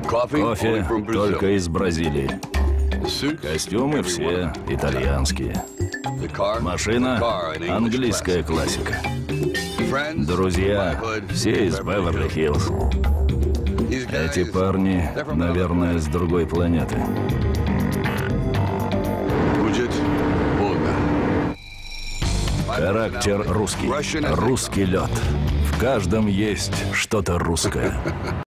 Кофе только из Бразилии. Костюмы все итальянские. Машина – английская классика. Друзья все из Беверли-Хиллз. Эти парни, наверное, с другой планеты. Характер русский. Русский лед. В каждом есть что-то русское.